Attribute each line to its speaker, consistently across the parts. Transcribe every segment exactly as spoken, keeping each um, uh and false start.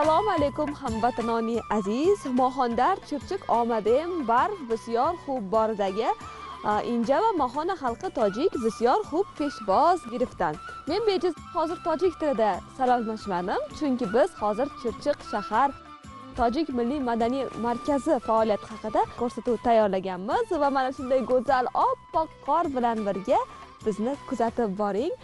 Speaker 1: Assalomu alaykum hamvatanoni aziz. Mohondar Chirchiq omadim barf bisyor xub boridagi inja va mohona xalqi tojik bisyor xub peshboz giriftan. Men bejiz hozir tojik tilida salomlashmadim, chunki biz hozir Chirchiq shahar Tojik Milliy Madaniy Markazi faoliyati haqida ko'rsatuv tayyorlaganmiz va mana shunday go'zal oppoq qor bilan birga bizni kuzatib boring.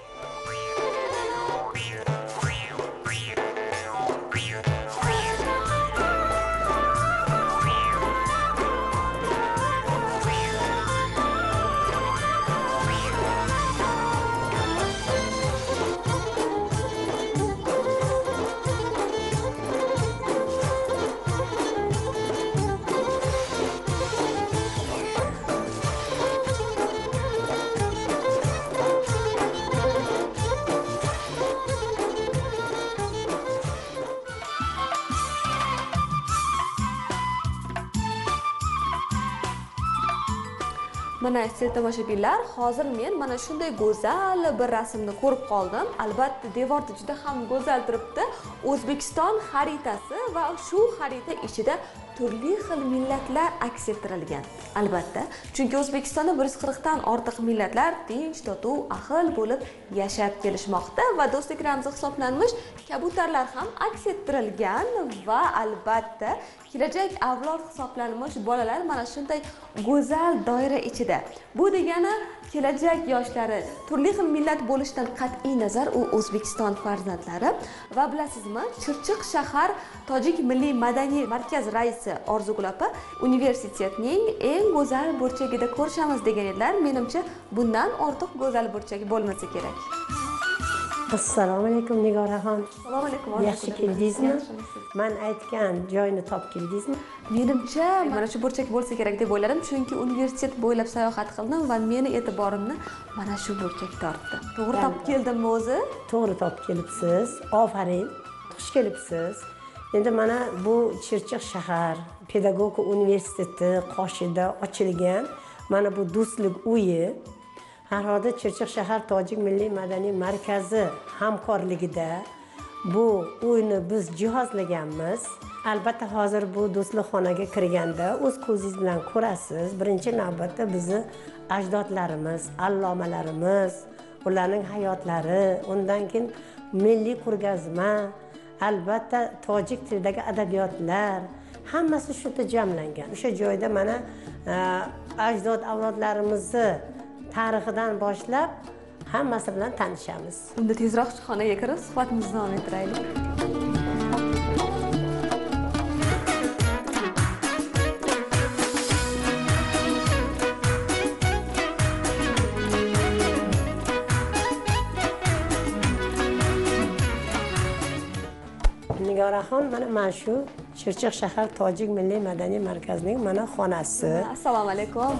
Speaker 1: Mana aziz tomoshabinlar, hozir men mana shunday go'zal bir rasmni ko'rib qoldim. Albatta, devorda juda ham go'zal turibdi. O'zbekiston xaritasi va shu xarita ichida turli xil millatlar aks ettirilgan. Albatta, chunki O'zbekistonda bir yuz qirq dan ortiq millatlar tinch, totuv, ahil bo'lib yashab kelishmoqda va do'stlik ramzi hisoblanmish kabutarlar ham aks ettirilgan va albatta kelajak avlod hisoblanmish bolalar mana shunday go'zal doira ichida. Bu degani kelajak yoshlari turli xil millat bo'lishidan qat'iy nazar u O'zbekiston farzandlari va bilasizmi, Chirchiq shahar Tojik Milliy Madaniy Markaz raisi Orzugul opa universitetning eng go'zal burchagida ko'rishamiz degan edilar. Menimcha bundan ortiq go'zal burchak bo'lmasa kerak.
Speaker 2: Assalomu alaykum Nigoraxon.
Speaker 1: Assalomu alaykum.
Speaker 2: Yaxshi keldingizmi? Men aytgan joyni topib keldingizmi?
Speaker 1: Menimcha mana shu burchak bo'lsa kerak deb o'yladim, chunki universitet bo'ylab sayohat qildim va meni e'tiborimni mana shu burchak tortdi. To'g'ri topib keldimmi o'zi?
Speaker 2: To'g'ri topib kelibsiz. Ofarin. Xush kelibsiz. Endi mana bu Chirchiq shahar pedagogika universiteti qoshida ochilgan mana bu do'stlik uyi har holda Chirchiq shahar Tojik Milliy Madaniy Markazi hamkorligida bu uyni biz jihozlaganmiz. Albatta hozir bu do'stlik xonaga kirganda o'z ko'zingiz bilan ko'rasiz. Birinchi navbatda bizni ajdodlarimiz, allomalarimiz, ularning hayotlari, undan keyin milliy ko'rgazma, albatta tojik tilidagi adabiyotlar, hammasi shu yerda jamlangan. O'sha joyda mana ajdod avlodlarimizni tarixidan boshlab hammasi bilan tanishamiz.
Speaker 1: Unda tezroq xonaga kirib suhbatimizni davom ettiraylik.
Speaker 2: Nigoraxon, mana mana shu Chirchiq shahar Tojik Milliy Madaniy Markazining mana xonasi.
Speaker 1: Assalomu alaykum.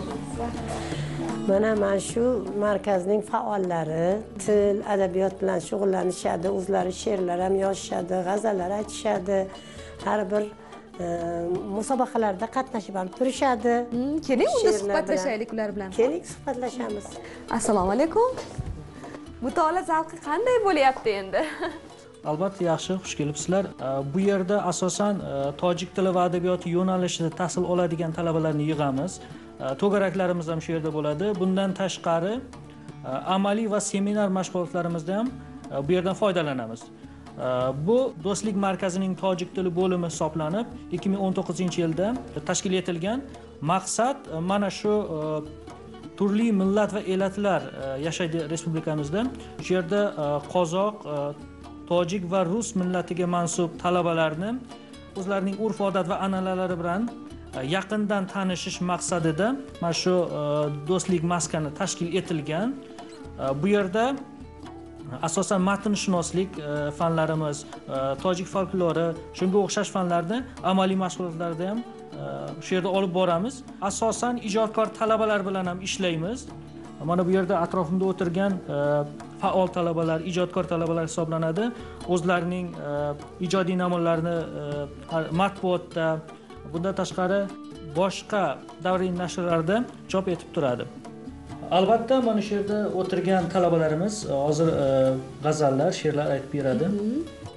Speaker 2: Mana mana shu markazning faollari til, adabiyot bilan shug'ullanishadi, o'zlari she'rlar ham yozishadi, g'azallar aytishadi, har bir musobaqalarda qatnashib ham turishadi.
Speaker 1: Keling, unda suhbatlashaylik ular bilan.
Speaker 2: Keling, suhbatlashamiz.
Speaker 1: Assalomu alaykum. Mutolaa zavqi qanday bo'lyapti endi?
Speaker 3: Albatta yaxshi, xush kelibsizlar. Bu yerda asosan tojik tili va adabiyoti yo'nalishida tahsil oladigan talabalarni yig'amiz. To'garaklarimiz ham shu yerda bo'ladi. Bundan tashqari amaliy va seminar mashg'ulotlarimizda ham bu yerdan foydalanamiz. Bu do'stlik markazining tojik tili bo'limi hisoblanib ikki ming o'n to'qqizinchi yilda tashkil etilgan. Maqsad mana shu turli millat va elatlar yashaydi respublikamizda. Shu yerda qozoq, tojik va rus millatiga mansub talabalarni o'zlarining urf-odat va an'analari bilan yaqindan tanishish maqsadida mana shu do'stlik maskani tashkil etilgan. Bu yerda asosan matnshunoslik fanlarimiz, tojik folklori, shunga o'xshash fanlarni amaliy mashg'ulotlarda ham shu yerda olib boramiz. Asosan ijodkor talabalar bilan ham ishlaymiz. Mana bu yerda atrofimda o'tirgan faol talabalar, ijodkor talabalar hisoblanadi. O'zlarining ijodiy namunalarini matbuotda, bundan tashqari boshqa davriy nashrlarda chop etib turadi. Albatta mana shu yerda o'tirgan talabalarimiz hozir g'azallar, she'rlar aytib beradi.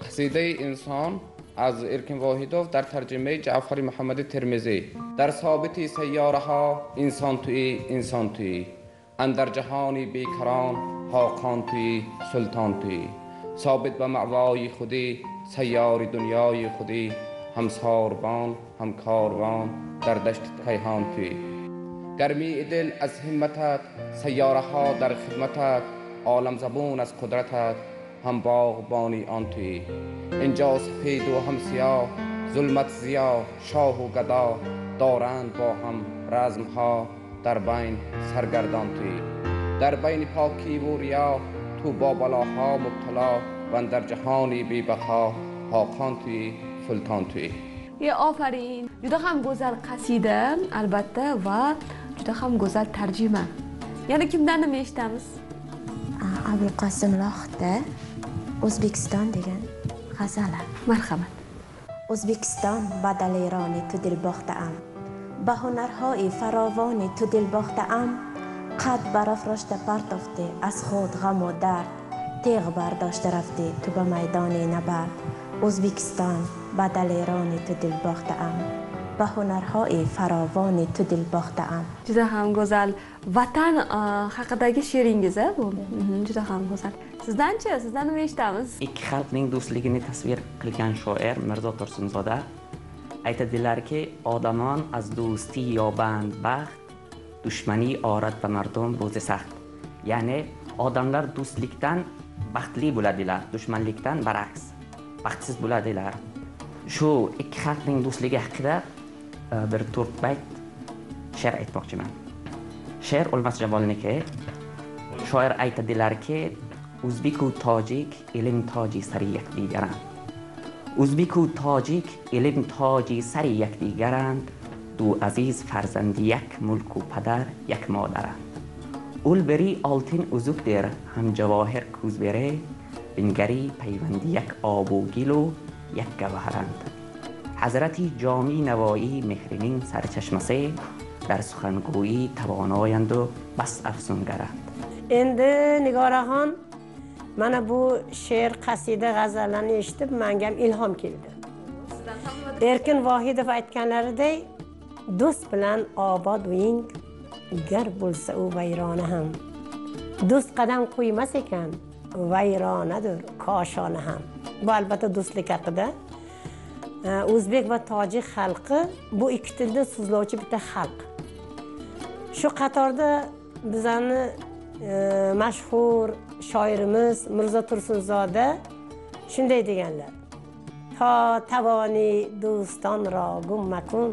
Speaker 4: قصیده انسان از ارکین واحدوف در ترجمه جعفری محمد ترمذی. در ثابت سیاره ها انسان توی انسان توی، اندر جهانی بیکران حاقان توی سلطان توی، ثابت به معوای خودی سیار دنیای خودی، هم ساربان هم کاروان در دشت کیهان توی. گرمی دل از همتت سیاره ها در خدمتت، عالم زبون از قدرتت هم باغبانی آن توی. اینجا سپید و هم سیاه ظلمت زیا شاه و گدا، دارند با هم رزم ها در بین سرگردان توی. در بین پاکی و ریا تو با بلاها مبتلا، و در جهانی بی بها حاقان توی سلطان توی.
Speaker 1: Ya ofarin. Juda ham go'zal qasida albatta va juda ham go'zal tarjima. Yana kimdan nima eshitamiz?
Speaker 5: Abulqosim Lohidda O'zbekiston degan g'azali.
Speaker 1: Marhamat.
Speaker 5: O'zbekiston badalironi tu dilboxtaam. Ba hunarhoi farovoni tu dilboxtaam. Qad barafroshta partofte az khod g'am و درد. تیغ برداشته رفتی تو به میدان نبرد. O'zbekiston badalironi tu dilboxtaam. Ba hunarhoi farovoni tu dilboxtaam.
Speaker 1: Juda ham go'zal vatan haqidagi she'ringiz bu. Juda ham go'zal. Sizdan-chi? Sizdan nima eshitamiz?
Speaker 6: Ikki xalqning do'stligini tasvir qilgan shoir Mirzo Tursunzoda aytadilarki, odamon az do'sti yoband baxt, dushmani orat va mardum ro'zi saxt. Ya'ni odamlar do'stlikdan baxtli bo'ladilar, dushmanlikdan baraks baxtsiz bo'ladilar. Shu ikki xalqning do'stligi haqida bir to'rt bayt she'r aytmoqchiman. She'r O'lmas Jamolniki. Shoir aytadilarki, O'zbek u tojik ilm toji sari yakdigarand. O'zbek u tojik ilm toji sari yakdigarand. Du aziz farzandi yak mulk u padar yak modarand. ul beri oltin uzukdir ham javohir ko'z bere, bingari payvandi yak ob u gil u yak gavharand. Hazrati Jomi Navoiy mehrining sarchashmasi, در سخنگویی توانایند و بس افزونگرند.
Speaker 2: endi Nigoraxon mana bu she'r qasida g'azallarni eshitib menga ham ilhom keldi. Erkin Vohidov aytganlaridek, do'st bilan obod uying, gar bo'lsa u vayrona ham. Do'st qadam qo'ymas ekan, vayronadir koshona ham. Bu albatta do'stlik haqida. O'zbek va tojik xalqi bu ikki tilda so'zlovchi bitta xalq. Shu qatorda bizani e, mashhur shoirimiz Mirzo Tursunzoda shunday deganlar: "Ta tavoni do'ston ro gum makun,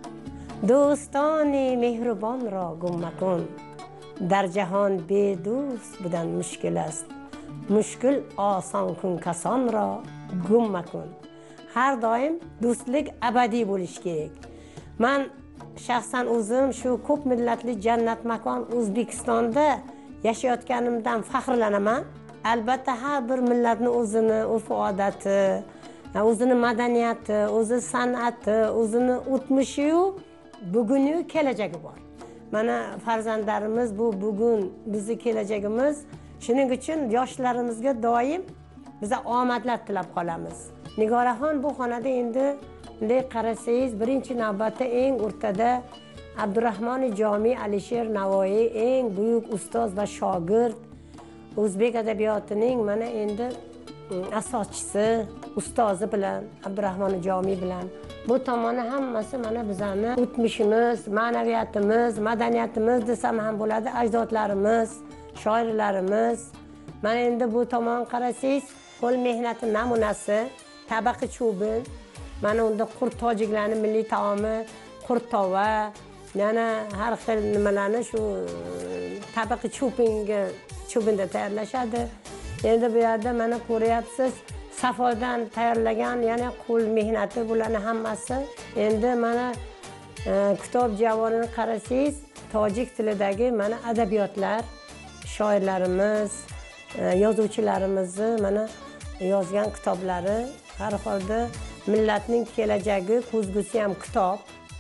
Speaker 2: do'stoni mehribon ro gum makun. Dar jahon bedo'st bilan mushkil است, mushkil oson kun kason ro gum makun." Har doim do'stlik abadiy bo'lishi kerak. Men shaxsan o'zim shu ko'p millatli jannat makon O'zbekistonda yashayotganimdan faxrlanaman. Albatta har bir millatning o'zini urf-odati, o'zini madaniyati, o'zi san'ati, o'zini o'tmishi-yu, buguni, kelajagi bor. Mana farzandlarimiz bu bugun bizning kelajagimiz. Shuning uchun yoshlarimizga doim biz omadlar tilab qolamiz. Nigoraxon bu xonada endi bunday qarasangiz, birinchi navbatda eng o'rtada Abdurahmon Jomi Alisher Navoiy, eng buyuk ustoz va shogird, o'zbek adabiyotining mana endi asoschisi, ustozi bilan Abdurahmon Jomi bilan bu tomoni hammasi mana bizani o'tmishimiz, ma'naviyatimiz, madaniyatimiz desam ham bo'ladi, ajdodlarimiz, shoirlarimiz. Mana endi bu tomon qarasangiz, qo'l mehnati namunasi, tabaqi cho'bin. Mana unda qurt tojiklarning milliy taomi qurtova, yana har xil nimalarni shu tabaqi cho'pinga cho'binda tayyorlashadi. Endi bu yerda mana ko'ryapsiz, safodan tayyorlagan yana qo'l mehnati, bularning hammasi. Endi mana e, kitob javonini qarasangiz, tojik tilidagi mana adabiyotlar, shoirlarimiz, e, yozuvchilarimizni mana yozgan kitoblari, har holda millatning kelajagi ko'zgusi ham kitob.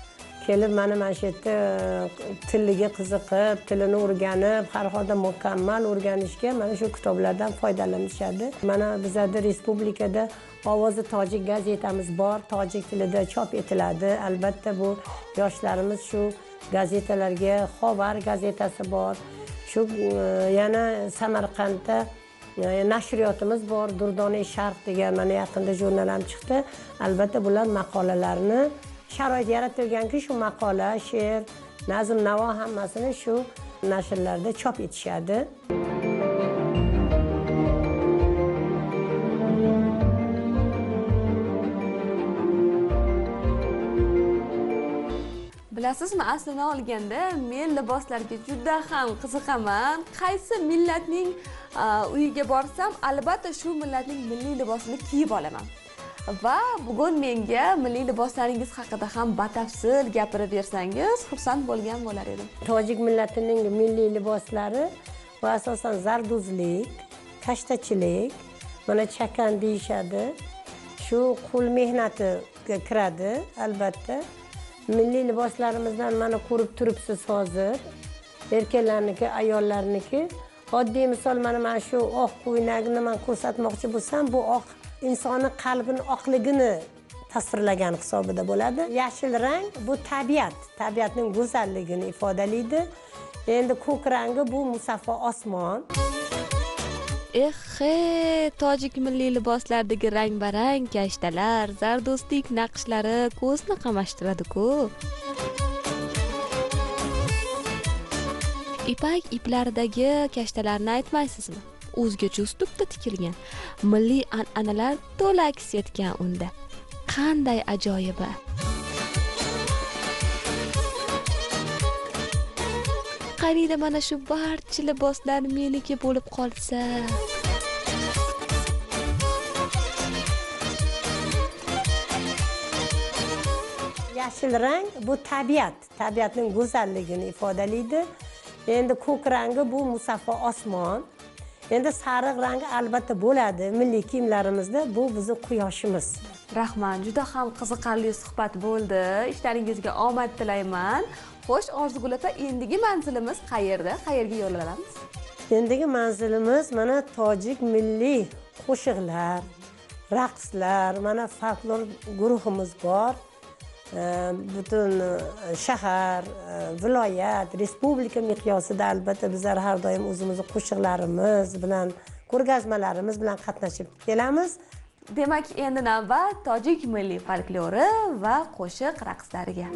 Speaker 2: kelib mana mana shu yerda tiliga qiziqib, tilini o'rganib, har holda mukammal o'rganishga mana shu kitoblardan foydalanishadi. Mana bizada respublikada Ovozi tojik gazetamiz bor, tojik tilida chop etiladi. Albatta bu yoshlarimiz shu gazetalarga Xovar gazetasi bor. Shu yana Samarqandda nashriyotimiz bor, Durdona Sharq degan mana yaqinda jurnal ham chiqdi. Albatta bular maqolalarni sharoit yaratilganki shu maqola, she'r, nazm, navo hammasini shu nashrlarda chop etishadi.
Speaker 1: Bilasizmi, aslini olganda men liboslarga juda ham qiziqaman. Qaysi millatning uyiga borsam, albatta shu millatning milliy libosini kiyib olaman. Va bugun menga milliy liboslaringiz haqida ham batafsil gapirib bersangiz, xursand bo'lgan bo'lar edim.
Speaker 2: Tojik millatining milliy liboslari bu asosan zarduzlik, kashtachilik, mana chakan deyishadi. Shu qo'l mehnatiga kiradi, albatta. Milliy liboslarimizdan mana ko'rib turibsiz hozir. Erkaklarniki, ayollarniki. Oddiy misol mana mana shu oq ko'ylakni men ko'rsatmoqchi bo'lsam, bu oq insonni qalbini oqligini tasvirlagan hisobida bo'ladi. Yashil rang bu tabiat, tabiatning go'zalligini ifodalaydi. Endi ko'k rangi bu musaffo osmon.
Speaker 1: Ehe, tojik milliy liboslardagi rang-barang kashtalar, zardustik naqshlari ko'zni qamashtiradi-ku. Ipak iplaridagi kashtalarni aytmaysizmi? O'zgacha uslubda tikilgan, milliy an'analar to'la aks etgan unda. Qanday ajoyib. Qariyda mana shu barcha liboslar meniki bo'lib qolsa.
Speaker 2: Yashil rang bu tabiat, tabiatning go'zalligini ifodalaydi. Endi ko'k rangi bu musaffo osmon. Endi sariq rangi albatta bo'ladi milliy kiyimlarimizda, bu bizning quyoshimiz.
Speaker 1: Rahmat, juda ham qiziqarli suhbat bo'ldi. Ishlaringizga omad tilayman. Xo'sh, Orzugul opa, endigi manzilimiz qayerda? Qayerga yo'l olamiz?
Speaker 2: Endigi manzilimiz mana tojik milliy qo'shiqlar, raqslar, mana folklor guruhimiz bor. Butun shahar, viloyat, respublika miqyosida albatta bizlar har doim o'zimizning qo'shiqlarimiz bilan, ko'rgazmalarimiz bilan qatnashib kelamiz.
Speaker 1: Demak, endi navbat tojik milliy folklori va qo'shiq raqslariga.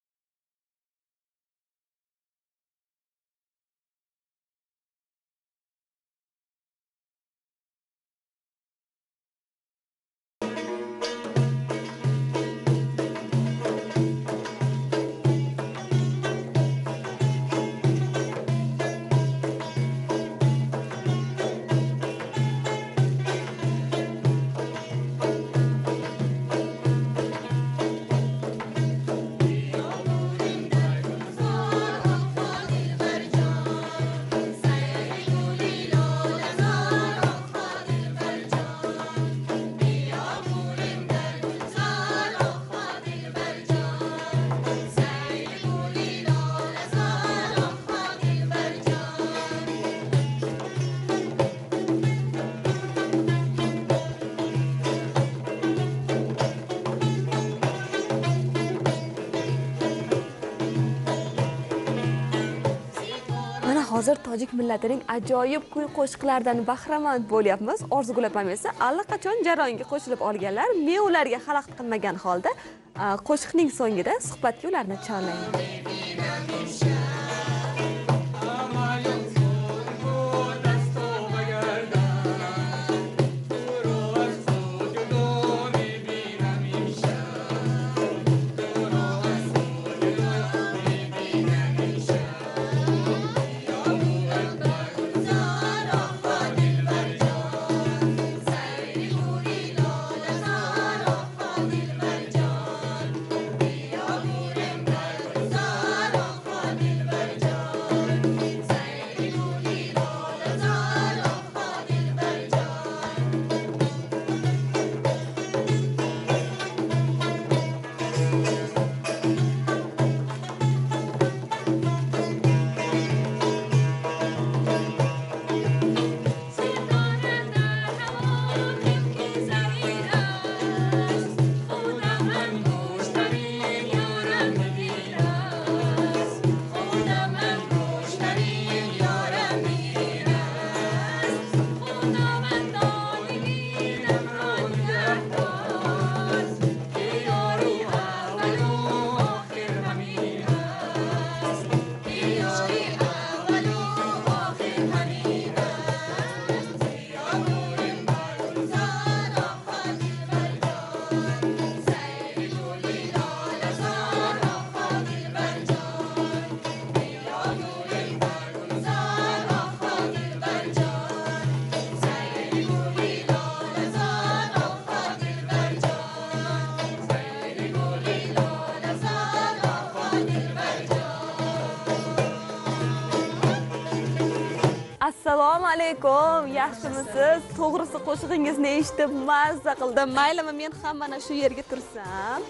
Speaker 1: Hozir tojik millatining ajoyib kuy qo'shiqlaridan bahramand bo'lyapmiz. Orzugul opam esa allaqachon jarayonga qo'shilib olganlar. Men ularga xalaqit qilmagan holda qo'shiqning so'ngida suhbatga ularni chorlayman. alaykum, yaxshimisiz? To'g'risi qo'shig'ingizni eshitib mazza qildim. Maylimi, men ham mana shu yerga tursam?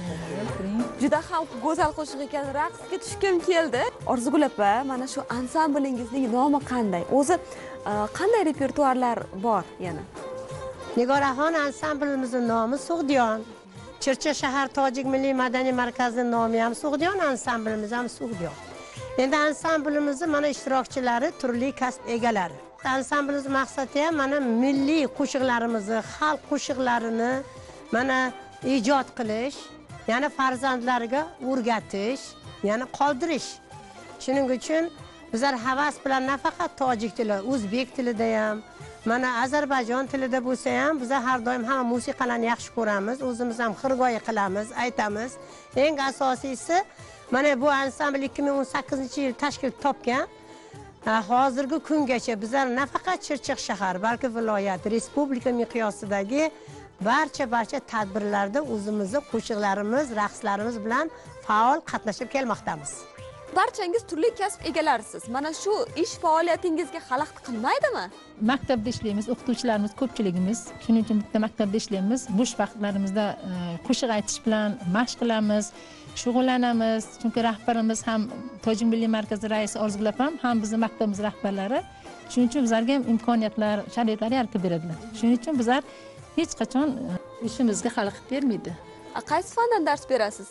Speaker 1: Juda ham go'zal qo'shiq ekan, raqsga tushgim keldi. Orzugul opa, mana shu ansamblingizning nomi qanday? O'zi qanday repertuarlar bor yana?
Speaker 2: Nigoraxon ansamblimizning nomi Sug'diyon. Chirchiq shahar Tojik milliy madaniy markazining nomi ham Sug'diyon, ansamblimiz ham Sug'diyon. Endi ansamblimizning mana ishtirokchilari turli kasb egalari. Ansamblimiz maqsadi ham mana milliy qo'shiqlarimizni, xalq qo'shiqlarini mana ijod qilish, ya'ni farzandlarga o'rgatish, ya'ni qoldirish. Shuning uchun bizlar havas bilan nafaqat tojik tili, o'zbek tilida ham, mana Ozarbayjon tilida bo'lsa ham biz har doim hamma musiqalarni yaxshi ko'ramiz, o'zimiz ham xirgoyi qilamiz, aytamiz. Eng asosiysi mana bu ansambl ikki ming o'n sakkizinchi yil tashkil topgan. Hozirgi kungacha bizlar nafaqat Chirchiq shahar, balki viloyat, respublika miqyosidagi barcha barcha tadbirlarda o'zimizning qo'shiqlarimiz, raqslarimiz bilan faol qatnashib kelmoqdamiz.
Speaker 1: Barchangiz turli kasb egalarisiz. Mana shu ish faoliyatingizga xalaqit qilmaydimi?
Speaker 7: Maktabda ishlaymiz, o'qituvchilarimiz ko'pchiligimiz, shuning uchun bitta maktabda ishlaymiz. Bo'sh vaqtlarimizda qo'shiq aytish bilan mashq qilamiz, shug'ullanamiz. Chunki rahbarimiz ham Tojik milliy markazi raisi Orzugul opam ham bizning maktabimiz rahbarlari. Shuning uchun bizlarga ham imkoniyatlar, sharoitlar yaratib beradilar. Shuning uchun bizlar hech qachon ishimizga xalaqit bermaydi.
Speaker 1: Qaysi fandan dars berasiz?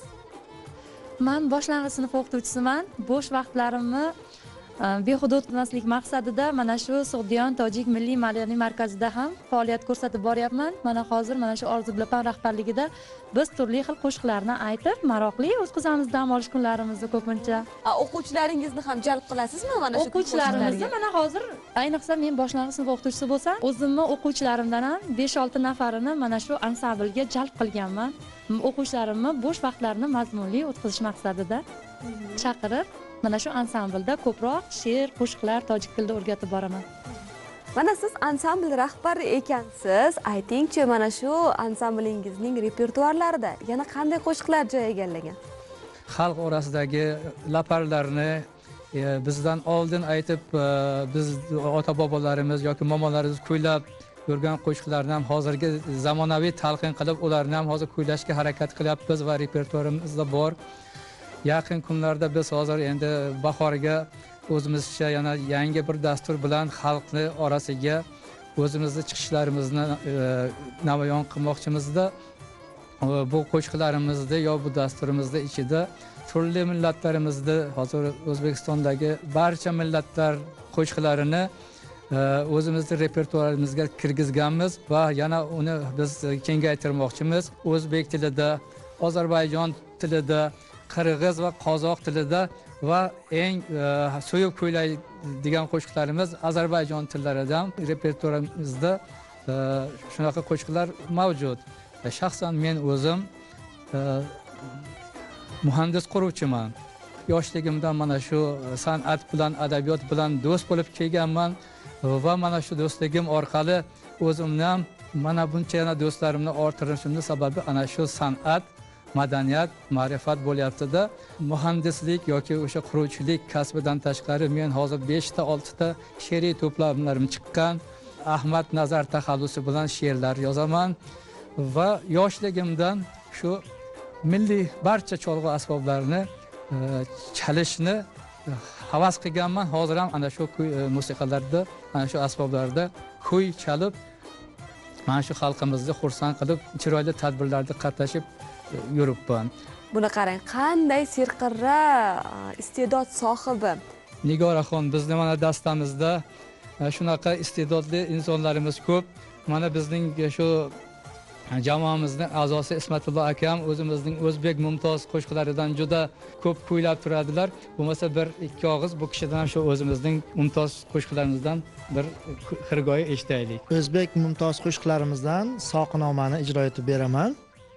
Speaker 7: Men boshlang'ich sinf o'qituvchisiman. Bo'sh vaqtlarimni behuda o'tkazmaslik maqsadida mana shu Sug'diyon Tojik milliy madaniy markazida ham faoliyat ko'rsatib boryapman. Mana hozir mana shu Orzugul opam rahbarligida biz turli xil qo'shiqlarni aytib, maroqli o'tkazamiz dam olish kunlarimizni ko'pincha.
Speaker 1: O'quvchilaringizni ham jalb qilasizmi mana shu
Speaker 7: o'quvchilarimizni? Mana hozir ayniqsa men boshlang'ich sinf o'qituvchisi bo'lsam, o'zimni o'quvchilarimdan ham besh olti nafarini mana shu ansamblga jalb qilganman. O'quvchilarimni bo'sh vaqtlarini mazmunli o'tkazish maqsadida chaqirib, mana shu ansamblda ko'proq she'r, qo'shiqlar tojik tilida o'rgatib boraman.
Speaker 1: Mana siz ansambl rahbari ekansiz. Aytingchi, mana shu ansamblingizning repertuarlarida yana qanday qo'shiqlar joy egallagan?
Speaker 8: Xalq orasidagi laparlarni bizdan oldin aytib, biz ota-bobolarimiz yoki momolarimiz kuylab yurgan qo'shiqlarni ham hozirgi zamonaviy talqin qilib, ularni ham hozir kuylashga harakat qilyapmiz va repertuarimizda bor. Yaqin kunlarda biz hozir endi bahorga o'zimizcha yana yangi bir dastur bilan xalqni orasiga o'zimizni chiqishlarimizni namoyon qilmoqchimizda. Bu qo'shiqlarimizni yo bu dasturimizda ichida turli millatlarimizni, hozir O'zbekistondagi barcha millatlar qo'shiqlarini o'zimizning repertuarimizga kirgizganmiz va yana uni biz kengaytirmoqchimiz. O'zbek tilida, Ozarbayjon tilida, qirg'iz va qozoq tilida va eng so'yib kuylaydigan qo'shiqlarimiz Ozarbayjon tillaridan repertuarimizda shunaqa qo'shiqlar mavjud. Shaxsan men o'zim muhandis quruvchiman. Yoshligimdan mana shu san'at bilan, adabiyot bilan do'st bo'lib kelganman va mana shu do'stligim orqali o'zimni ham mana buncha yana do'stlarimni orttirishimning sababi ana shu san'at, madaniyat, ma'rifat bo'lyapti-da. Muhandislik yoki o'sha quruvchilik kasbidan tashqari men hozir besh ta olti ta she'riy to'plamlarim chiqqan. Ahmad Nazar taxallusi bilan she'rlar yozaman va yoshligimdan shu milliy barcha cholg'u asboblarini chalishni havas qilganman. Hozir ham ana shu musiqalarda, ana shu asboblarda kuy chalib, mana shu xalqimizni xursand qilib, chiroyli tadbirlarda qatnashib yuribman.
Speaker 1: Buni qarang, qanday serqirra iste'dod sohibi.
Speaker 8: Nigoraxon, bizning mana dastamizda shunaqa iste'dodli insonlarimiz ko'p. Mana bizning shu jamoamizning a'zosi Ismatullo akam o'zimizning o'zbek mumtoz qo'shiqlaridan juda ko'p kuylab turadilar. Bo'lmasa bir ikki og'iz bu kishidan ham shu o'zimizning mumtoz qo'shiqlarimizdan bir xirgoyi eshitaylik.
Speaker 9: O'zbek mumtoz qo'shiqlarimizdan Soqinomani ijro etib beraman.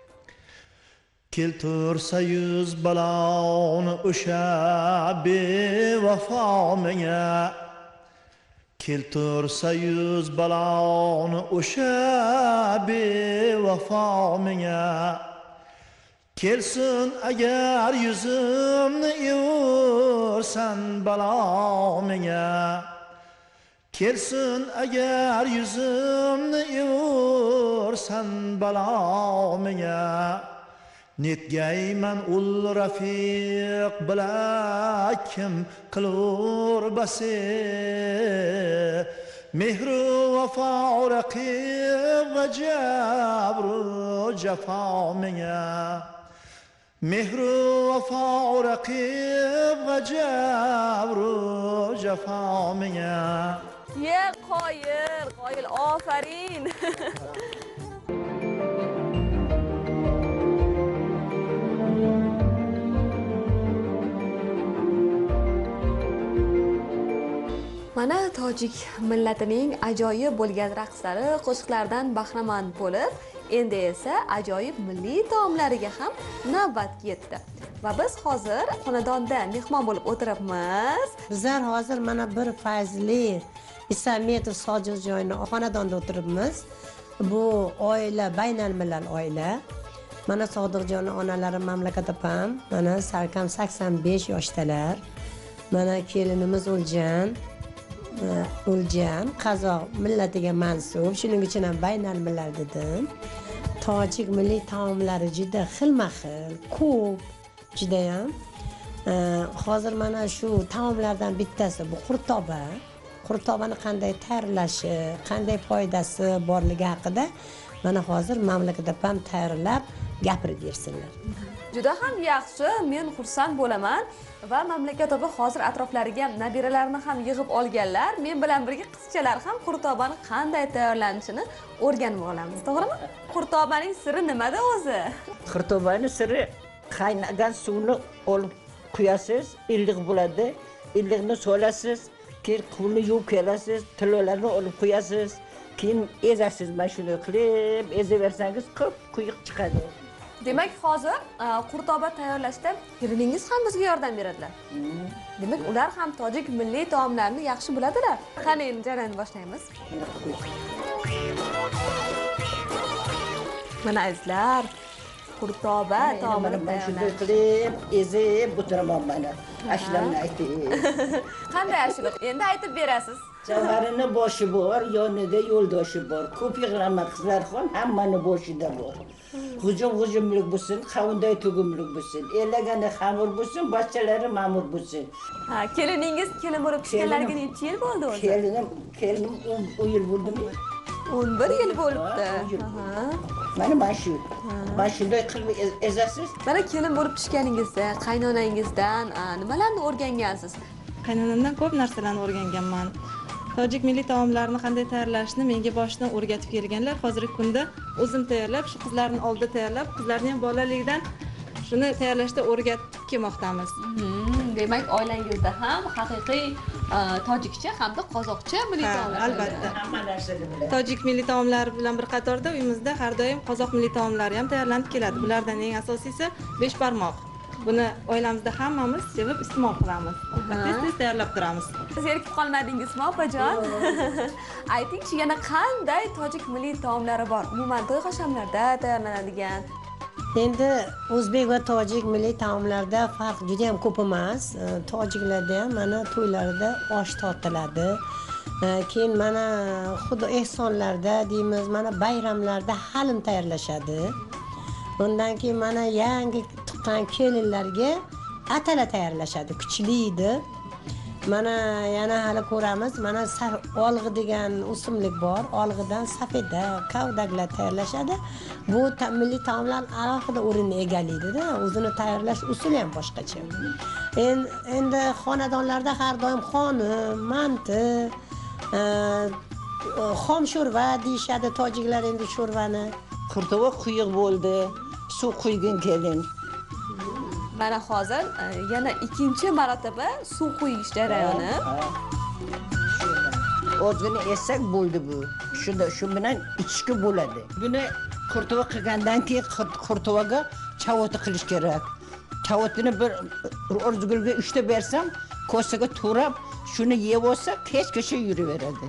Speaker 9: Keltursa yuz baloni o'sha bevafo menga, keltursa yuz baloni o'sha bevafo menga, kelsin agar yuzimni yursan balo menga, kelsin agar yuzimni ivorsan balomiga netgayman ul rafiq bilan kim qilur basi mehru vafo raqib va jabru jafo menga mehru vafo raqib va jabru jafo menga
Speaker 1: ye qoyil qoyil ofarin mana tojik millatining ajoyib bo'lgan raqslari qo'shiqlardan bahramand bo'lib endi esa ajoyib milliy taomlariga ham navbat yetdi va biz hozir xonadonda mehmon bo'lib o'tiribmiz.
Speaker 2: Bizlar hozir mana bir fayzli Isametov Sodiqjoyning xonadonida o'tiribmiz. Bu oila baynalmilal oila. Mana Sodiqjonning onalari mamlakat opam, mana salkam sakson besh yoshdalar. Mana kelinimiz O'ljan O'ljan Qozoq millatiga mansub, shuning uchun ham baynalmilal dedim. Tojik milliy taomlari juda xilma-xil, ko'p, juda ham. Hozir mana shu taomlardan bittasi bu qurtoba. Qurtobani qanday tayyorlashi, qanday foydasi borligi haqida mana hozir mamlakat opam tayyorlab gapirib bersinlar.
Speaker 1: Juda ham yaxshi, men xursand bo'laman va mamlakat opa hozir atroflariga nabiralarini ham yig'ib olganlar. Men bilan birga qizchalar ham qurtobani qanday tayyorlanishini o'rganib olamiz, to'g'rimi? Qurtobaning siri nimada o'zi?
Speaker 10: Qurtobaning siri qaynagan suvni olib quyasiz, illiq bo'ladi. Illiqni solasiz, keyin quvni yuvib kelasiz, tilolarni olib qo'yasiz, keyin ezasiz. Mana shunday qilib ezaversangiz ko'p quyuq chiqadi.
Speaker 1: Demak, hozir qurtoba tayyorlashda keliningiz ham bizga yordam beradilar. Demak, ular ham tojik milliy taomlarini yaxshi biladilar. Qani endi jarayonni boshlaymiz. Mana azizlar, qurtoba taomini tayyorlash.
Speaker 10: Qilib, ezib o'tiraman mana. Ashlamni ayting.
Speaker 1: Qanday ashula? Endi aytib berasiz.
Speaker 10: Javoharini boshi bor, yonida yo'ldoshi bor. Ko'p yig'lama qizlarxon hammani boshida bor. Hujum hujumlik bo'lsin, qavunday tugumlik bo'lsin, elagani xamir bo'lsin, bachchalari ma'mur bo'lsin.
Speaker 1: Ha, keliningiz kelin bo'lib pishganlariga necha yil bo'ldi o'zi?
Speaker 10: Kelinim, kelinim o'n yil bo'ldimi?
Speaker 1: o'n bir yil bo'libdi.
Speaker 10: Mana mana shu. Mana shunday qilib ezasiz.
Speaker 1: Mana kelin bo'lib pishganingizda, qaynonangizdan nimalarni o'rgangansiz?
Speaker 11: Qaynonamdan ko'p narsalarni o'rganganman. Tojik milliy taomlarini qanday tayyorlashni menga boshidan o'rgatib kelganlar. Hozirgi kunda o'zim tayyorlab, shu qizlarni oldida tayyorlab, qizlarni ham bolaligidan shuni tayyorlashda o'rgatib kelmoqdamiz.
Speaker 1: Demak, oilangizda ham haqiqiy tojikcha hamda qozoqcha milliy taomlar.
Speaker 11: Albatta, hamma narsani biladi. Tojik milliy taomlari bilan bir qatorda uyimizda har doim qozoq milliy taomlari ham tayyorlanib keladi. Bulardan eng asosiysi besh barmoq. Buni oilamizda hammamiz sevib iste'mol qilamiz. Tez-tez tayyorlab turamiz.
Speaker 1: Siz erkib qolmadingizmi, opajon? Aytingchi, yana qanday tojik milliy taomlari bor? Umuman to'y hashamlarda tayyorlanadigan.
Speaker 2: Endi o'zbek va tojik milliy taomlarda farq juda ham ko'p emas. Tojiklarda ham mana to'ylarda osh tortiladi. Keyin mana xudo ehsonlarda deymiz, mana bayramlarda halim tayyorlashadi. Bundan keyin mana yangi tuqqan kelinlarga atala tayyorlashadi, kuchli edi. Mana yana hali ko'ramiz, mana olg'i degan o'simlik bor. Olg'idan safeda, kavdaklar tayyorlashadi. Bu milliy taomlar alohida o'rinni egallaydi-da, o'zini tayyorlash usuli ham boshqacha. Endi xonadonlarda har doim xonim, manti, xom sho'rva deyishadi tojiklar endi sho'rvani.
Speaker 10: Qurtoba quyuq bo'ldi, suv quygan kelin.
Speaker 1: Mana hozir yana ikkinchi marotaba suv quyish jarayoni.
Speaker 10: O'zini esak bo'ldi bu. Shunda shu bilan ichishga bo'ladi. Buni qurtoba qilgandan keyin qurtobaga chavoti qilish kerak. Chavotini bir o'rzgulga uchta bersam, kosaga to'rab, shuni yeb olsa, kech-kecha yuraveradi.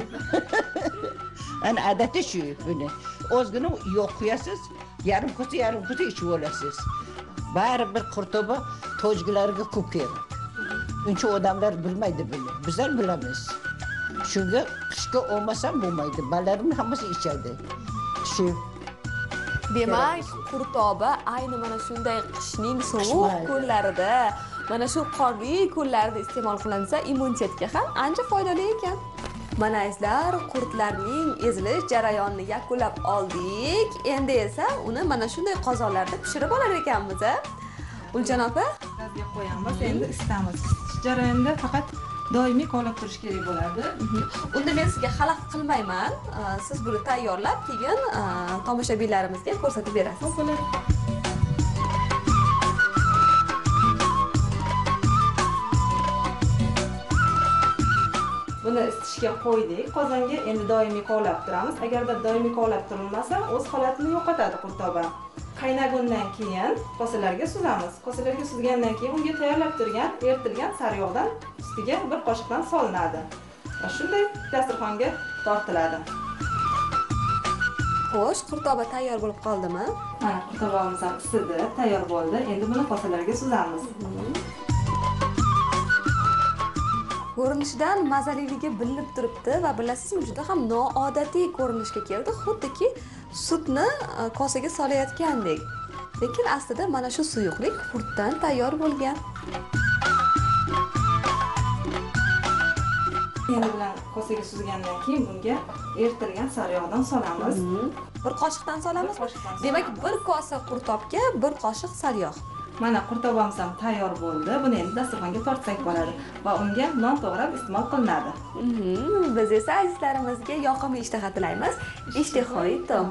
Speaker 10: Ana adati shu buni. O'zgini yo'q qo'yasiz, yarim kosa yarim kosa ichib olasiz. Baribir qurtoba tojiklarga ko'p kerak. Uncha odamlar bilmaydi buni. Bizlar bilamiz. Shunga qishga olmasam bo'lmaydi. Balalarim hammasi ichadi. Shu
Speaker 1: Demak, qurtoba ayni mana shunday qishning sovuq kunlarida, mana shu qorli kunlarda iste'mol qilinsa, immunitetga ham ancha foydali ekan. Mana sizlar, qurtlarning ezilish jarayonini yakunlab oldik. Endi esa uni mana shunday qozonlarda pishirib olar ekanmiz. Uljon opa,
Speaker 11: gazga qo'yamiz, endi isitamiz. Jarayonda faqat doimiy kovlab turish kerak bo'ladi.
Speaker 1: Unda men sizga xalaqit qilmayman. Siz buni tayyorlab, keyin tomoshabinlarimizga ko'rsatib berasiz.
Speaker 11: Bo'ladi. Buni isitishga qo'ydik. Qozonga endi doimiy kovlab turamiz. Agarda doimiy kovlab turilmasa, o'z holatini yo'qotadi qurtoba. Qaynagundan keyin kosalarga suzamiz. Kosalarga suzgandan keyin unga tayyorlab turgan, eritilgan sariyog'dan ustiga bir qoshiqdan solinadi. Va shunday dasturxonga tortiladi.
Speaker 1: Xo'sh, qurtoba tayyor bo'lib qoldimi?
Speaker 11: Mana qurtobamiz ham isidi, tayyor bo'ldi. Endi buni kosalarga suzamiz.
Speaker 1: Ko'rinishidan mazaliligi bilinib turibdi va bilasizmi, juda ham noodatiy ko'rinishga keldi, xuddiki sutni kosaga solayotgandek. Lekin aslida mana shu suyuqlik qurtdan tayyor bo'lgan.
Speaker 11: Endi bilan kosaga suzgandan keyin bunga eritilgan sariyog'dan solamiz.
Speaker 1: Bir qoshiqdan solamiz. Demak, bir kosa qurtobga bir qoshiq sariyog'.
Speaker 11: Mana qurtobamiz ham tayyor bo'ldi. Buni endi dasturxonga tortsak bo'ladi va unga non to'g'rab iste'mol qilinadi.
Speaker 1: Biz esa azizlarimizga yoqimli ishtaha tilaymiz. Ishtihoy tom.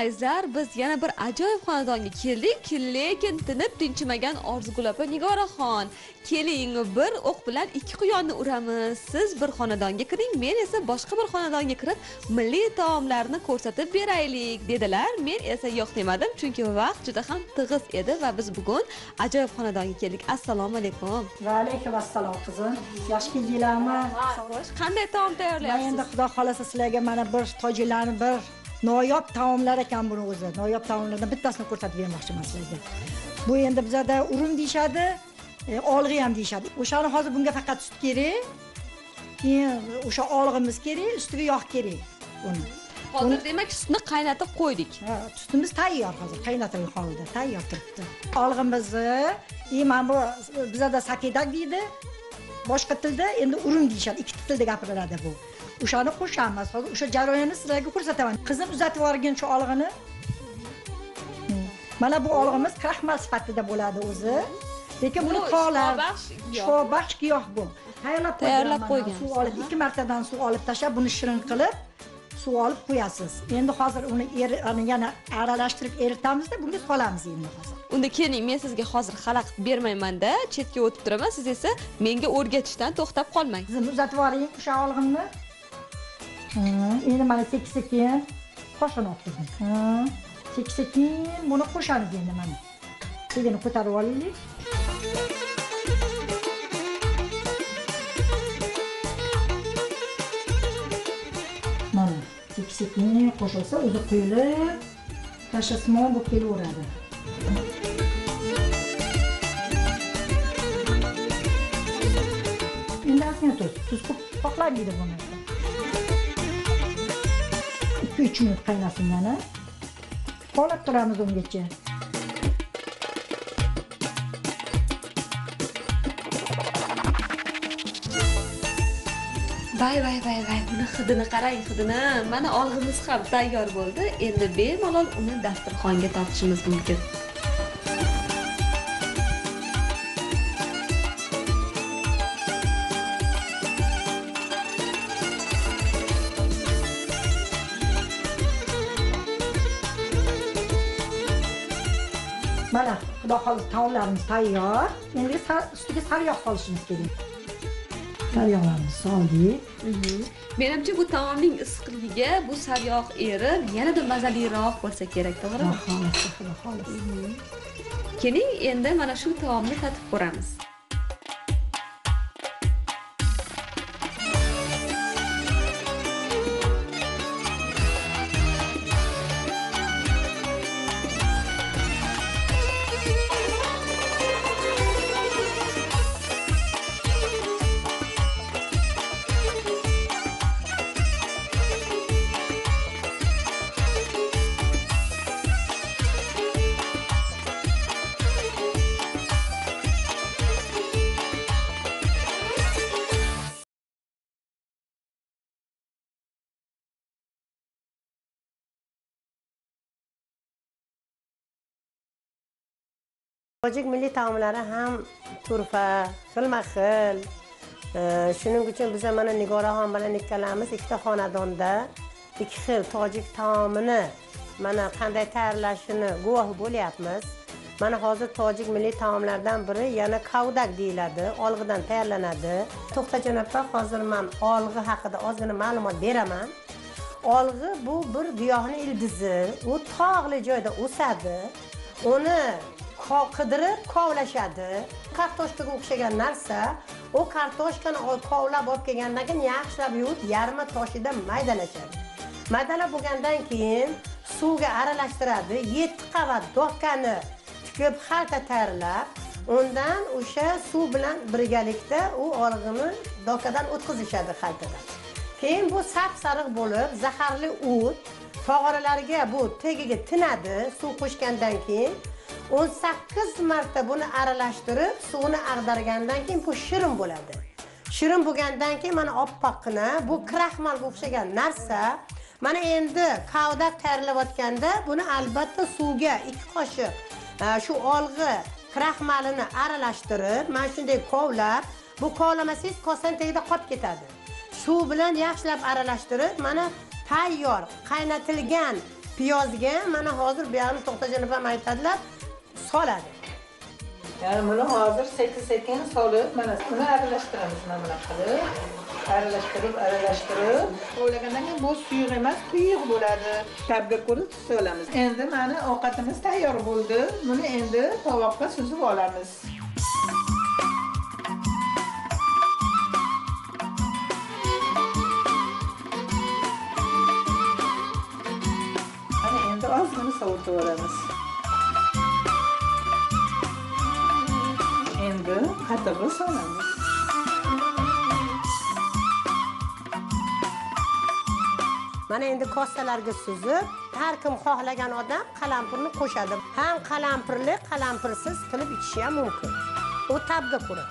Speaker 1: Azizlar, biz yana bir ajoyib xonadonga keldik, lekin tinib tinchimagan Orzugul opa, Nigoraxon, keling bir o'q bilan ikki quyonni uramiz. Siz bir xonadonga kiring, men esa boshqa bir xonadonga kirib, milliy taomlarni ko'rsatib beraylik dedilar. Men esa yo'q demadim, chunki vaqt juda ham tig'iz edi va biz bugun ajoyib xonadonga keldik. Assalomu alaykum.
Speaker 12: Va alaykum assalom qizim. Yaxshi keldinglarmi?
Speaker 1: Xo'sh, qanday taom tayyorlayapsiz?
Speaker 12: Men endi xudo xolasa sizlarga mana bir tojiklarni bir noyob taomlar ekan buni o'zi. Noyob taomlardan bittasini ko'rsatib bermoqchiman sizlarga. Bu endi bizada urum deyshadi, e, olg'i ham deyshadi. O'shani hozir bunga faqat sut kerak. Keyin o'sha olg'imiz kerak, ustiga yog' kerak. Buni.
Speaker 1: Hozir demak sutni qaynatib qo'ydik.
Speaker 12: Ha, sutimiz tayyor hozir, qaynatilgan holda, tayyor turibdi. Olg'imizni, e, mana bu bizada sakedak deydi. Boshqa tilda endi urum deyshadi, ikki tilda gapiriladi bu. O'shani qo'shamiz. Hozir o'sha jarayonni sizlarga ko'rsataman. Qizim uzatib yuborgan shu olg'ini. Mana bu olg'imiz kraxmal sifatida bo'ladi o'zi. Lekin buni tog'lar, shifobaxsh giyoh bu. Tayyorlab
Speaker 1: Tayyorlab qo'ygan.
Speaker 12: Suv olib, ikki martadan suv olib tashlab, buni shirin qilib, suv olib qo'yasiz. Endi hozir uni yana aralashtirib eritamizda, bunga solamiz endi hozir.
Speaker 1: Unda keling, men sizga hozir xalaqit bermayman-da, chetga o'tib turaman. Siz esa menga o'rgatishdan to'xtab qolmang.
Speaker 12: Qizim uzatib yuboring o'sha olg'imni. Endi mana sekin-sekin qo'shib o'tdim. Sekin-sekin buni qo'shamiz endi mana. Sekin ko'tarib olaylik. Mana sekin-sekin qo'shilsa, o'zi quyilib, tashasmon bo'lib kelaveradi. Endi ozgina tuz, tuz qo'qlaydi buni. ikki uch minut qaynasin mana. Qolib turamiz ungacha.
Speaker 1: Vay vay vay vay, buni hidini qarang, hidini. Mana olg'imiz ham tayyor bo'ldi. Endi bemalol uni dasturxonga tortishimiz mumkin.
Speaker 12: Mana xudo xohlasa taomlarimiz tayyor. Endi ustiga sariyog' solishimiz kerak. Sariyog'larni soldik.
Speaker 1: Menimcha bu taomning issiqligiga bu sariyog' erib, yanada mazaliroq bo'lsa kerak, to'g'rimi?
Speaker 12: Xudo xohlasa, xudo xohlasa.
Speaker 1: Keling, endi mana shu taomni tatib ko'ramiz.
Speaker 2: Tojik milliy taomlari ham turfa, xilma-xil. Shuning uchun biz mana Nigoraxon bilan ikkalamiz ikkita xonadonda ikki xil tojik taomini mana qanday tayyorlashini guvoh bo'lyapmiz. Mana hozir tojik milliy taomlardan biri yana kavdak deyiladi, olg'idan tayyorlanadi. To'xtajon opa, hozir men olg'i haqida ozgina ma'lumot beraman. Olg'i bu bir giyohning ildizi, u tog'li joyda o'sadi. Uni qidirib kovlashadi. Kartoshkaga o'xshagan narsa, u kartoshkani kovlab olib kelgandan keyin yaxshilab yuvib, yarmi toshida maydalashadi. Maydalab bo'lgandan keyin suvga aralashtiradi. yetti qavat dokkani tikib xalta tayyorlab, undan o'sha suv bilan birgalikda u olg'ini dokkadan o'tkazishadi xaltadan. Keyin bu sap-sariq bo'lib, zaharli o't tog'oralarga bu tagiga tinadi suv qo'shgandan keyin. o'n sakkiz marta buni aralashtirib, suvni ag'dargandan keyin bu shirin bo'ladi. Shirin bo'lgandan keyin mana oppoqqina, bu kraxmalga o'xshagan narsa. Mana endi kavdak tayyorlayotganda buni albatta suvga ikki qoshiq shu olg'i kraxmalini aralashtirib, mana shunday kovlab, bu kovlamasangiz kosaning tagida qolib ketadi. Suv bilan yaxshilab aralashtirib, mana tayyor qaynatilgan piyozga mana hozir bu yerni To'xtajon opam aytadilar, soladi.
Speaker 13: Yani bunu hozir sekin sekin solib, mana buni aralashtiramiz mana bunaqa qilib. Aralashtirib, aralashtirib, o'ylagandan keyin bu suyuq emas, quyuq bo'ladi. Tabga ko'rib solamiz. Endi mana ovqatimiz tayyor bo'ldi. Buni endi tovoqqa suzib olamiz. Mana endi ozgina sovutib olamiz. Endi qatig'i solamiz.
Speaker 2: Mana endi kosalarga suzib, har kim xohlagan odam qalampirni qo'shadi. Ham qalampirli, qalampirsiz qilib ichishi ham mumkin. U tabga ko'ra.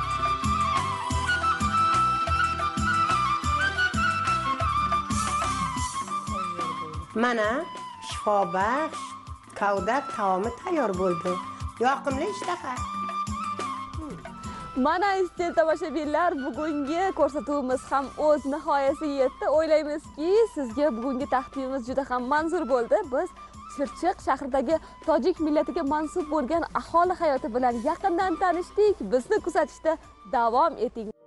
Speaker 2: Mana shifobaxsh kavdat taomi tayyor bo'ldi. Yoqimli ishtaha.
Speaker 1: Mana izchil tomoshabinlar, bugungi ko'rsatuvimiz ham o'z nihoyasiga yetdi. O'ylaymizki, sizga bugungi taqdimimiz juda ham manzur bo'ldi. Biz Chirchiq shahridagi tojik millatiga mansub bo'lgan aholi hayoti bilan yaqindan tanishdik. Bizni kuzatishda davom eting.